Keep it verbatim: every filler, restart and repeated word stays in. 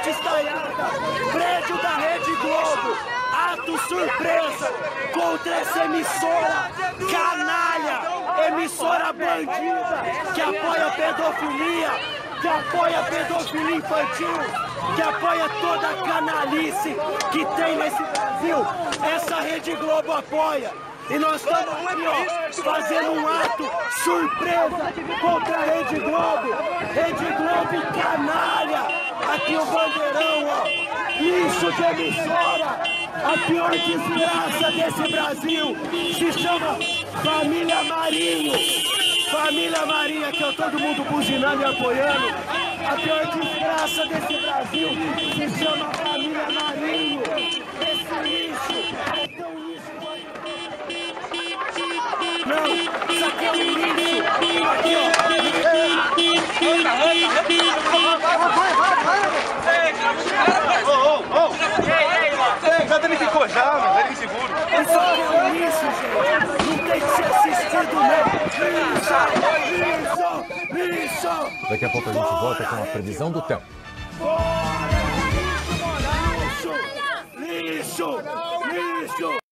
noite estaiada, prédio da Rede Globo, ato surpresa contra essa emissora canalha, emissora bandida, que apoia a pedofilia, que apoia a pedofilia infantil, que apoia toda a canalice que tem nesse Brasil. Essa Rede Globo apoia. E nós estamos aqui, ó, fazendo um ato surpresa contra a Rede Globo. Rede Globo canalha. Aqui o bandeirão, ó. Lixo de emissora. A pior desgraça desse Brasil se chama Família Marinho. Família Marinho, aqui, ó, todo mundo buzinando e apoiando. A pior desgraça desse Brasil se chama Família Marinho. Esse lixo é tão lixo. Não, isso aqui é um lixo. Aqui, ó. Anda, anda, anda. Já danificou já, mano. Ele inseguro. Isso aqui é um lixo, gente. Não tem que ser assistido, não. Lixo, lixo, lixo. Daqui a pouco a gente volta com a previsão do tempo. Lixo, lixo, lixo.